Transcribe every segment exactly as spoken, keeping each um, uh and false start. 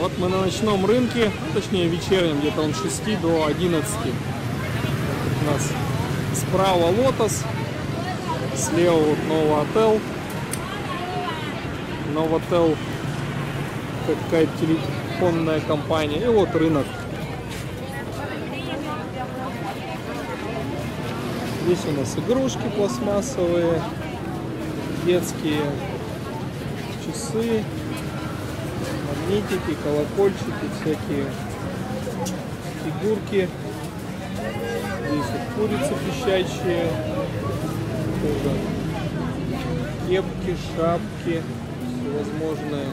Вот мы на ночном рынке, точнее вечернем, где-то он с шести до одиннадцати. У нас справа Лотос, слева вот Новотел. Новотел какая-то телефонная компания. И вот рынок. Здесь у нас игрушки пластмассовые, детские часы, магнитики, колокольчики, всякие фигурки. Здесь вот курицы пищащие, тоже кепки, шапки, всевозможные,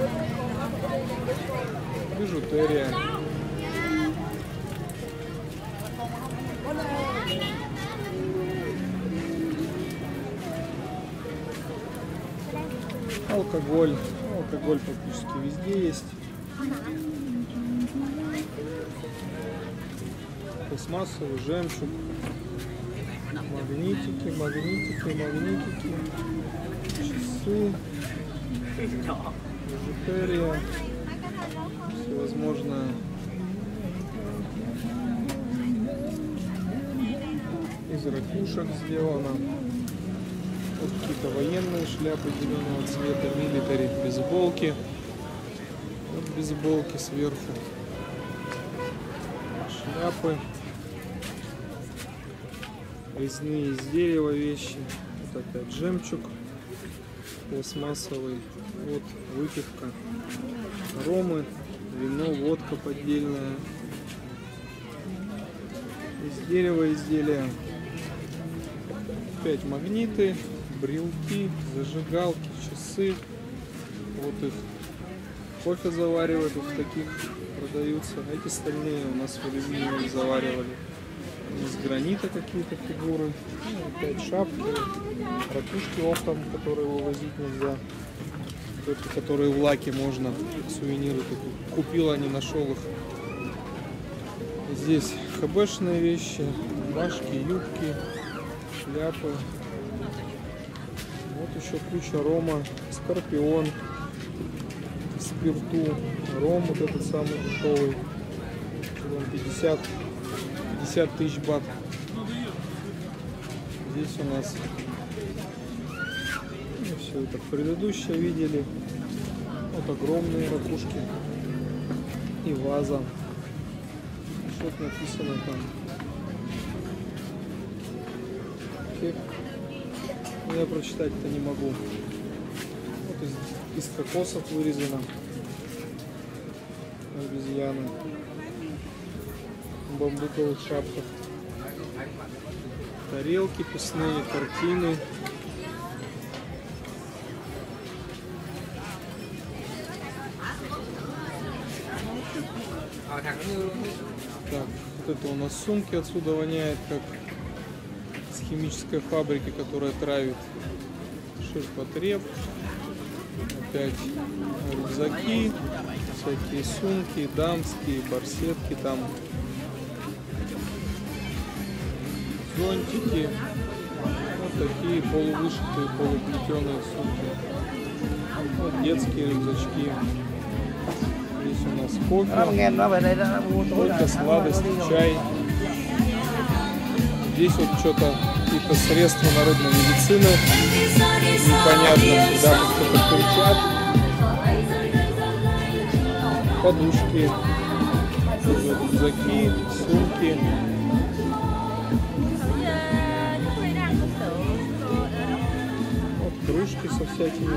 бижутерия. Алкоголь. Алкоголь практически везде есть. Пластмассовый жемчуг. Магнитики, магнитики, магнитики. Часы. Бижутерия. Всевозможное. Из ракушек сделано. Вот какие-то военные шляпы зеленого цвета, милитари, бейсболки. Вот бейсболки сверху. Шляпы. Резные из дерева вещи. Вот опять жемчуг пластмассовый. Вот выпивка. Ромы, вино, водка поддельная. Из дерева изделия. Опять магниты. Брелки, зажигалки, часы. Вот их кофе заваривают, вот в таких продаются. Эти стальные у нас в алюминиевые заваривали. Из гранита какие-то фигуры. Ну, опять шапки, ракушки оптом, которые вывозить нельзя. Только которые в лаке можно. Сувениры купил, а не нашел их. Здесь хэбэшные вещи, рубашки, юбки, шляпы. Вот еще куча рома, скорпион, спирту, ром вот этот самый дешевый, пятьдесят тысяч бат. Здесь у нас, ну, все это предыдущее видели, вот огромные ракушки и ваза, что-то написано там. Кек. Я прочитать-то не могу. Вот из, из кокосов вырезано. Обезьяны. В бамбуковых шапках. Тарелки песные, картины. Так, вот это у нас сумки, отсюда воняет как с химической фабрики, которая травит. Ширпотреб. Опять рюкзаки, всякие сумки, дамские, барсетки там, зонтики. Вот такие полувышитые, полуплетеные сумки. Вот детские рюкзачки. Здесь у нас кофе, только сладости, чай. Здесь вот что-то, какие-то средства народной медицины. Непонятно, всегда что-то кричат. Подушки, рюкзаки, сумки. Вот крышки со всякими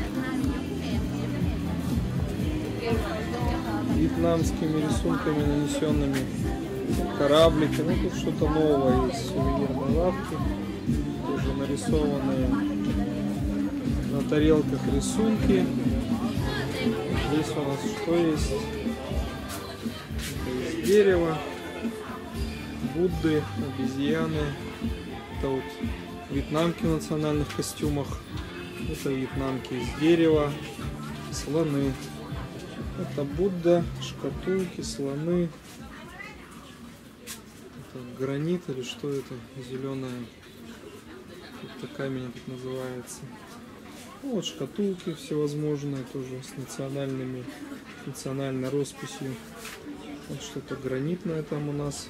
вьетнамскими рисунками нанесенными. Кораблики, ну тут что-то новое есть, сувенирные лавки, тоже нарисованные на тарелках рисунки. Здесь у нас что есть? Это из дерева, Будды, обезьяны. Это вот вьетнамки в национальных костюмах. Это вьетнамки из дерева, слоны. Это Будда, шкатулки, слоны. Это гранит или что это? Зеленая. Это камень тут называется. Ну, вот шкатулки всевозможные, тоже с национальными национальной росписью. Вот что-то гранитное там у нас.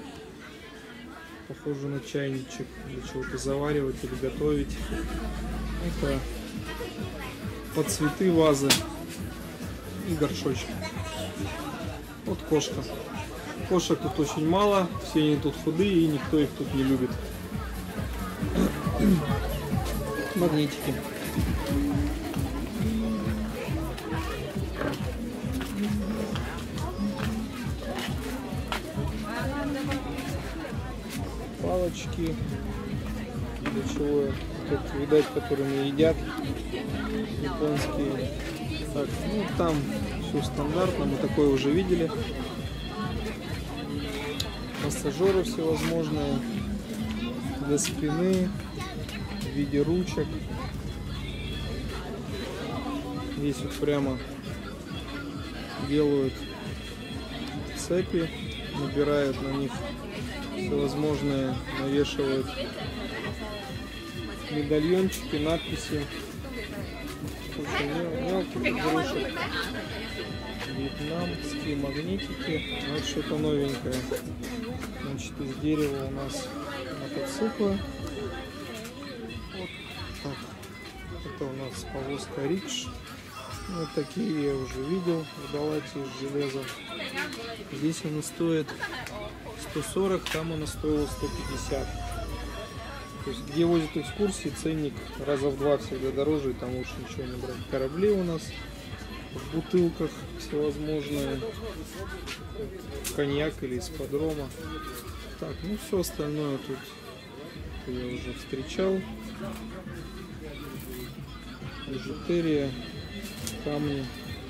Похоже на чайничек, для чего-то заваривать или готовить. Это под цветы вазы и горшочки. Вот кошка. Кошек тут очень мало, все они тут худые и никто их тут не любит. Магнитики. Палочки. Для чего? Тут, видать, которыми едят. Японские. Так, ну там все стандартно, мы такое уже видели. Массажеры всевозможные для спины в виде ручек. Здесь вот прямо делают цепи, набирают на них всевозможные, навешивают медальончики, надписи. Очень мелких игрушек. Вьетнамские магнитики. Вот что-то новенькое. Значит, из дерева у нас мотоциклы. Вот так. Это у нас повозка рикш. Вот такие я уже видел в Далате из железа. Здесь она стоит сто сорок, там она стоила сто пятьдесят. То есть, где возят экскурсии, ценник раза в два всегда дороже, и там лучше ничего не брать. Корабли у нас в бутылках всевозможные, коньяк или из подрома. Так, ну все остальное тут я уже встречал. Бижутерия, камни,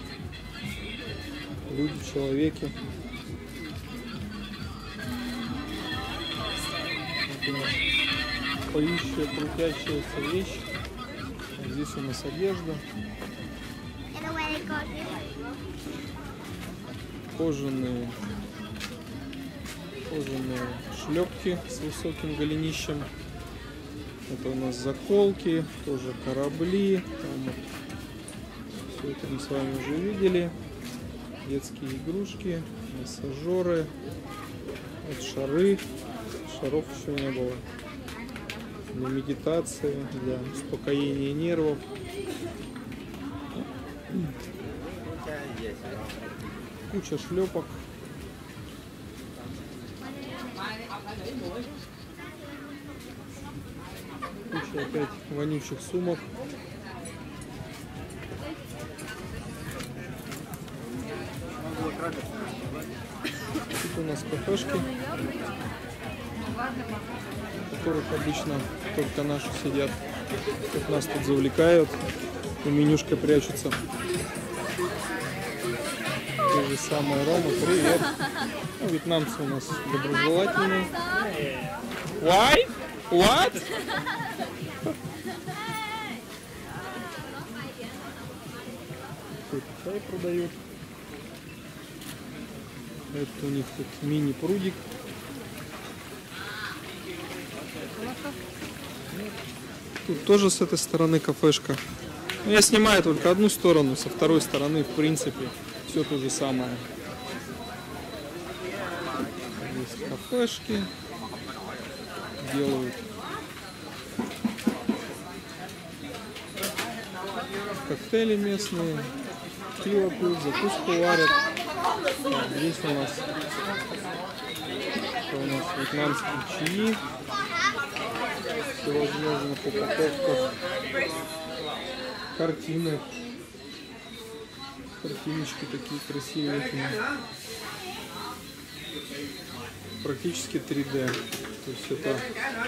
люди, человеки. Вот у нас поющая, крутящаяся вещь. Здесь у нас одежда. Кожаные, кожаные шлепки с высоким голенищем. Это у нас заколки, тоже корабли. Там вот. Все это мы с вами уже видели. Детские игрушки, массажеры, вот шары. Шаров еще не было. Для медитации, для успокоения нервов. Куча шлепок. Куча опять вонючих сумок. Тут у нас кафешки, в которых обычно только наши сидят. Как нас тут завлекают и менюшка прячутся. Те же самые Рома, привет. Ну, вьетнамцы у нас доброжелательные. Why? What? Тут чай продают. Это у них тут мини-прудик. Тут тоже с этой стороны кафешка. Но я снимаю только одну сторону, со второй стороны, в принципе, все то же самое. Здесь кафешки делают. Коктейли местные, пиво пьют, закуску варят. Так, здесь у нас, это у нас вьетнамские чаи. Всевозможно в упаковках. Картины. Картиночки такие красивенькие. Практически три дэ. То есть это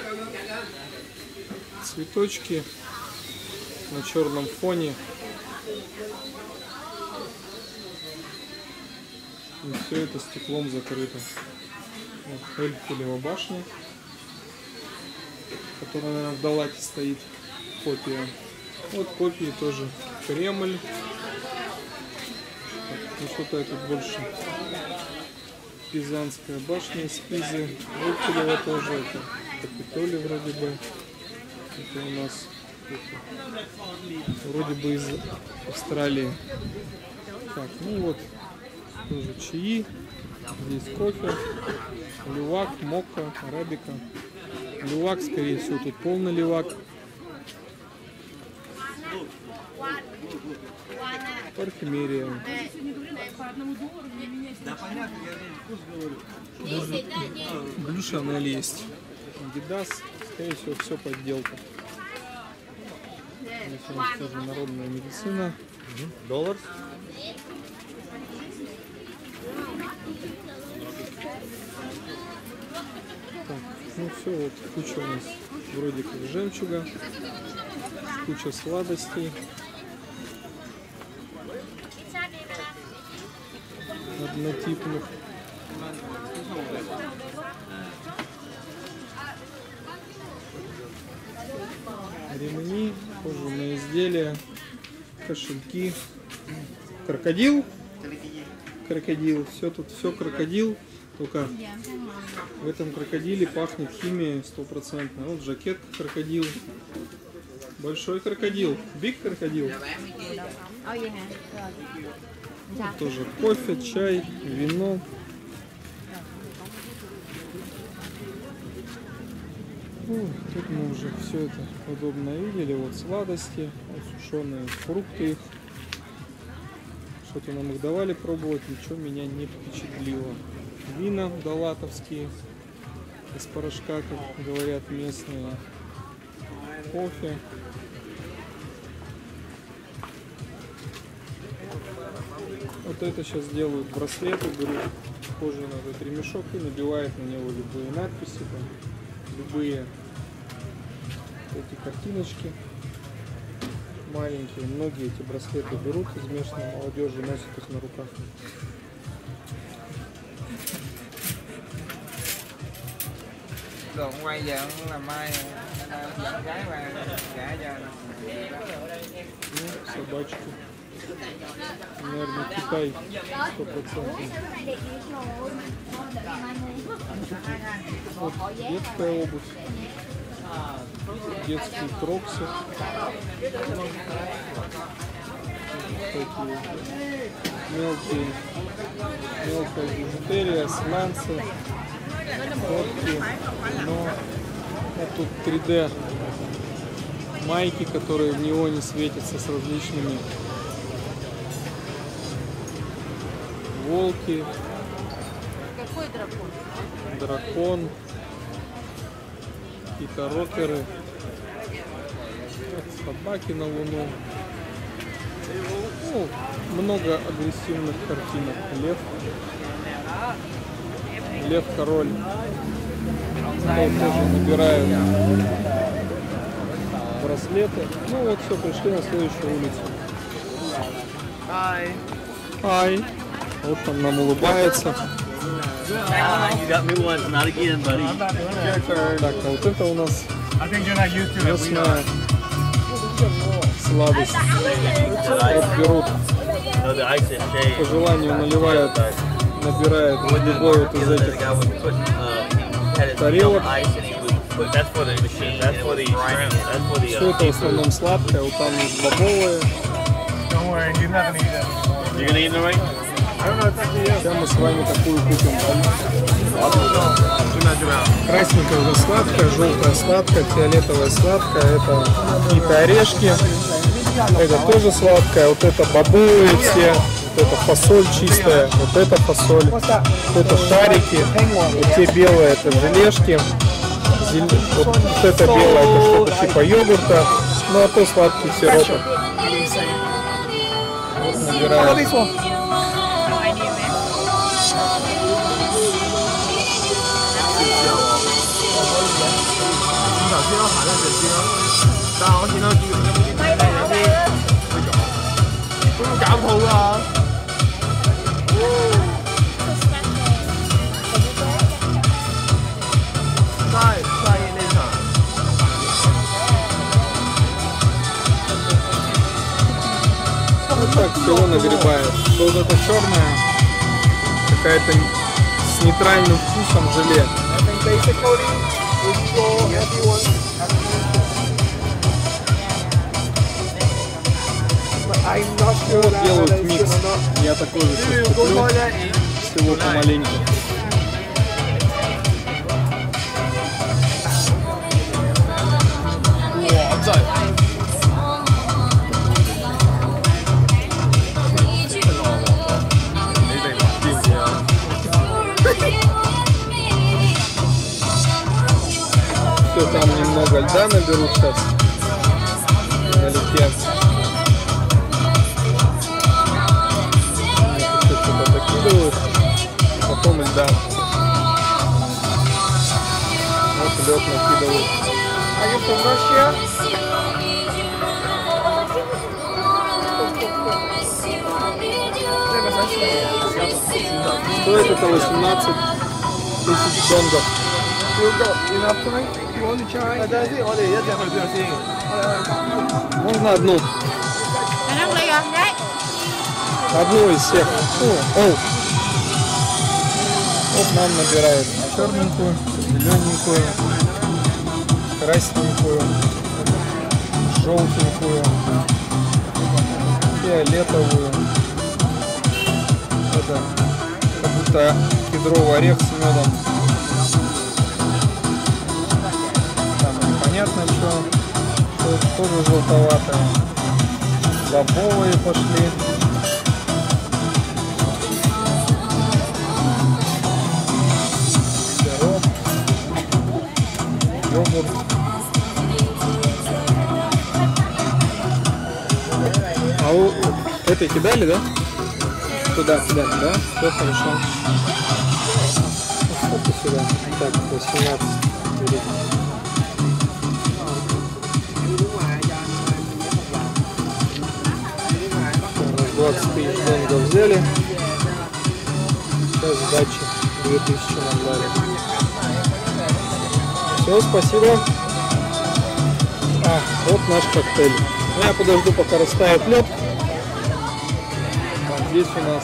цветочки на черном фоне. И все это стеклом закрыто. Вот Эйфелева башня, которая, наверное, в Далате стоит, копия. Вот копии тоже. Кремль. Ну что-то это больше. Пизанская башня из Пизы. Эйфелева тоже. Это Капитолий вроде бы. Это у нас это, вроде бы из Австралии. Так, ну вот тоже чаи. Здесь кофе, лювак, мокко, арабика. Лювак, скорее всего, тут полный лювак. Парфюмерия. Да понятно, я вкус говорю. Блю Шанель есть. Гидас, скорее всего, все подделка. Здесь у нас тоже народная медицина. Доллар? Так, ну все, вот куча у нас вроде как жемчуга, куча сладостей. Однотипных. Ремни, кожаные изделия, кошельки. Крокодил. Крокодил. Все тут, все крокодил. Только в этом крокодиле пахнет химией стопроцентно. Вот жакет крокодил. Большой крокодил. Биг крокодил. Вот тоже кофе, чай, вино. Ну, тут мы уже все это удобно видели. Вот сладости, вот сушеные фрукты их. Что-то нам их давали пробовать, ничего меня не впечатлило. Вина далатовские из порошка, как говорят местные. Кофе. Вот это сейчас делают браслеты, берут кожу на этот ремешок и набивают на него любые надписи, там, любые эти картиночки маленькие. Многие эти браслеты берут из местной молодежи, носят их на руках. Rồi quay giờ là mai dẫn gái qua gả cho Ну, собачки. Наверное, Китай сто процентов. Вот детская обувь. Детские кроксы. Такие мелкие, мелкая бижутерия, сланцы, фотки. Но вот тут три дэ майки, которые в неоне светятся с различными волки. Какой дракон? Дракон. Какие-то рокеры. Вот собаки на луну. Ну, много агрессивных картинок. Лев. Лев-король. Вот тоже набирают браслеты. Ну вот все, пришли на следующую улицу. Hi. Ай. Вот он нам улыбается. Ah, you got me once, not again, buddy. Так, а вот это у нас местная сладость. Вот берут, No, the ice and shade. по желанию наливают, набирают любой вот из этих тарелок. That's for the machine. That's for the shrimp. That's for the. Все это в основном сладкое, вот там есть бобовые. You're gonna eat the right? Сейчас мы с вами такую купим. Красненькая уже сладкая, желтая сладкая, фиолетовая сладкая. Это какие-то орешки. Это тоже сладкая. Вот это бобовые все. Вот это фасоль чистая. Вот это фасоль. Вот это шарики. Вот те белые это желешки. Зел... Вот, вот это белое это что-то типа йогурта. Ну а то сладкий сироп. Вот набираем. Вот так всего нагребают. Вот это черная, какая-то с нейтральным вкусом желе. I'm not sure Вот that делают it's микс. gonna not. Я такой же You сейчас go куплю. for that in Всего помаленьку. Все, там немного льда наберут сейчас. Налетят. Что-то закидывают. Потом льда. Вот лед накидывают. Are you from Russia? Стоит это восемнадцать тысяч донгов. You got enough time? You want to try? Можно одну? Khả năng đây à? Đấy. Одну из всех. О, оу. Вот нам набирают черненькую, зелененькую, красненькую, желтенькую, фиолетовую. Это как будто кедровый орех с медом. Там непонятно что. Что тоже желтоватое. Бобовые пошли. Сироп. Йогурт. А вы это кидали, да? Туда кидали, да? Все хорошо. Сколько сюда? Так, восемнадцать. двадцать тысяч донгов взяли. Сейчас сдачи две тысячи нам дали. Все, спасибо. А, вот наш коктейль. Ну, я подожду, пока растает лед. А здесь у нас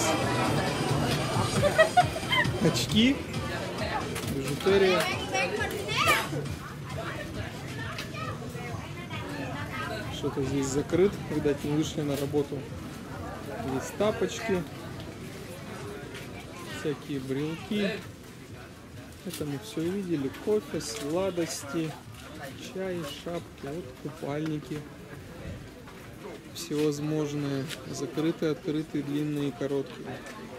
очки, бижутерия. Что-то здесь закрыт, видать, не вышли на работу. Есть тапочки, всякие брелки. Это мы все видели. Кофе, сладости, чай, шапки, вот купальники. Всевозможные. Закрытые, открытые, длинные и короткие.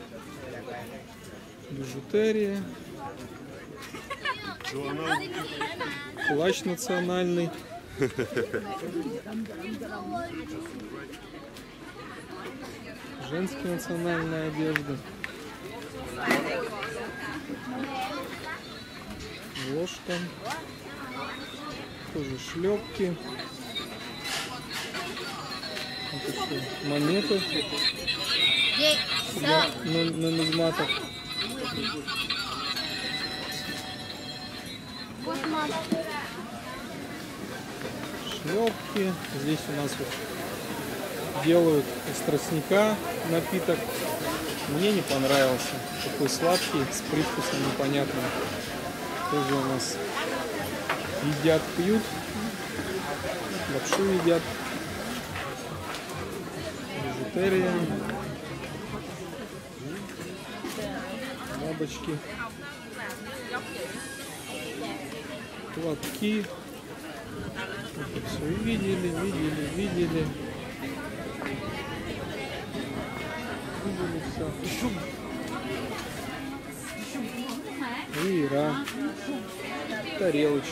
Бижутерия. Плащ национальный. Женская национальная одежда. Ложка. Тоже шлепки. Это что? Монеты. Для нумизматов. Шлепки. Здесь у нас вот делают из тростника напиток. Мне не понравился. Такой сладкий, с привкусом непонятным. Тоже у нас едят, пьют. Лапшу едят. Бижутерия. Бабочки. Платки. Это все видели, видели, видели. Видели все. Веера. Тарелочки.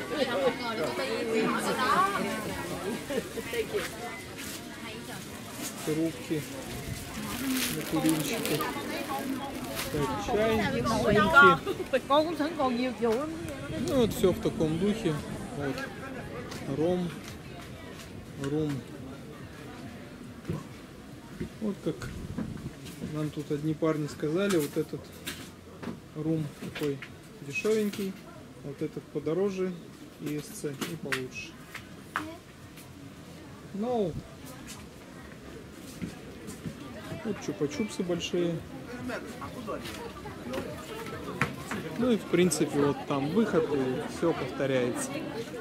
Трубки. На курильщиках. Так, чай, сумки. Con cũng sẵn còn nhiều vụ lắm. Ну вот все в таком духе. Вот. Ром. Рум. Вот как нам тут одни парни сказали, вот этот рум такой дешевенький, вот этот подороже, и эс цэ и получше. Ну, вот чупа-чупсы большие. Ну и в принципе вот там выход, и все повторяется.